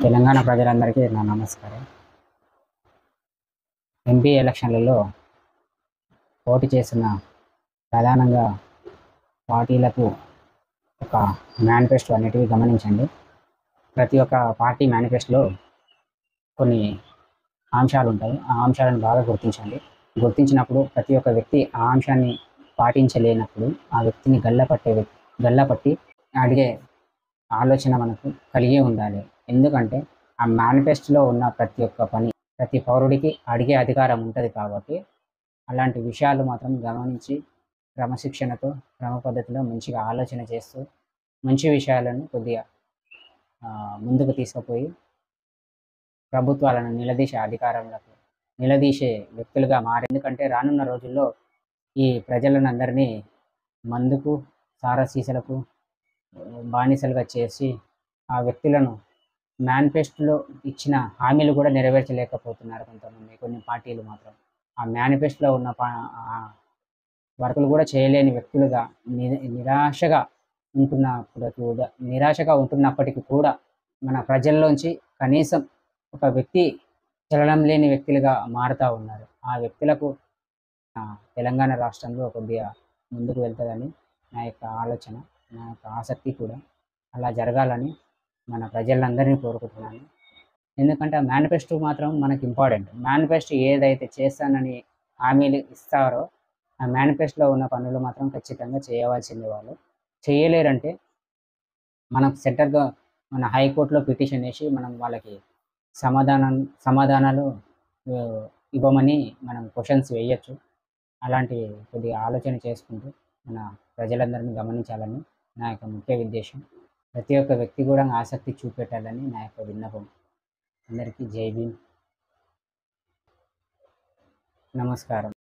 తెలంగాణ ప్రజలందరికీ నా నమస్కారం. ఎంపీ ఎలక్షన్లలో పోటీ చేస్తున్న ప్రధానంగా పార్టీలకు ఒక మేనిఫెస్టో అనేటివి గమనించండి. ప్రతి ఒక్క పార్టీ మేనిఫెస్టోలో కొన్ని అంశాలు ఉంటాయి. ఆ అంశాలను బాగా గుర్తించండి. గుర్తించినప్పుడు ప్రతి ఒక్క వ్యక్తి ఆ అంశాన్ని పాటించలేనప్పుడు ఆ వ్యక్తిని గల్లపట్టి అడిగే ఆలోచన మనకు కలిగి ఉండాలి. ఎందుకంటే ఆ మేనిఫెస్టోలో ఉన్న ప్రతి ఒక్క పని ప్రతి పౌరుడికి అడిగే అధికారం ఉంటుంది కాబట్టి అలాంటి విషయాలు మాత్రం గమనించి క్రమశిక్షణతో క్రమ పద్ధతిలో మంచిగా ఆలోచన చేస్తూ మంచి విషయాలను కొద్దిగా ముందుకు తీసుకుపోయి ప్రభుత్వాలను నిలదీసే వ్యక్తులుగా మారి. ఎందుకంటే రానున్న రోజుల్లో ఈ ప్రజలను అందరినీ మందుకు సారసీసలకు బానిసలుగా చేసి ఆ వ్యక్తులను మేనిఫెస్టోలో ఇచ్చిన హామీలు కూడా నెరవేర్చలేకపోతున్నారు కొన్ని పార్టీలు మాత్రం. ఆ మేనిఫెస్టోలో ఉన్న వర్కులు కూడా చేయలేని వ్యక్తులుగా నిరాశగా ఉంటున్నప్పటికీ కూడా మన ప్రజల్లోంచి కనీసం ఒక వ్యక్తి చలనం లేని వ్యక్తులుగా మారుతూ ఉన్నారు. ఆ వ్యక్తులకు తెలంగాణ రాష్ట్రంలో కొద్దిగా ముందుకు వెళ్తుందని నా యొక్క ఆలోచన, నా యొక్క ఆసక్తి కూడా. అలా జరగాలని మన ప్రజలందరినీ కోరుకుంటున్నాను. ఎందుకంటే ఆ మేనిఫెస్టో మాత్రం మనకి ఇంపార్టెంట్. మేనిఫెస్టో ఏదైతే చేస్తానని హామీలు ఇస్తారో ఆ మేనిఫెస్టోలో ఉన్న పనులు మాత్రం ఖచ్చితంగా చేయవలసింది. వాళ్ళు చేయలేరంటే మనం మన హైకోర్టులో పిటిషన్ వేసి మనం వాళ్ళకి సమాధానాలు ఇవ్వమని మనం క్వశ్చన్స్ వేయచ్చు. అలాంటి కొద్దిగా ఆలోచన చేసుకుంటూ మన ప్రజలందరినీ గమనించాలని నా యొక్క ముఖ్య ఉద్దేశం. ప్రతి ఒక్క వ్యక్తి కూడా ఆసక్తి చూపెట్టాలని నా యొక్క విన్నపం. అందరికీ జై భీమ్, నమస్కారం.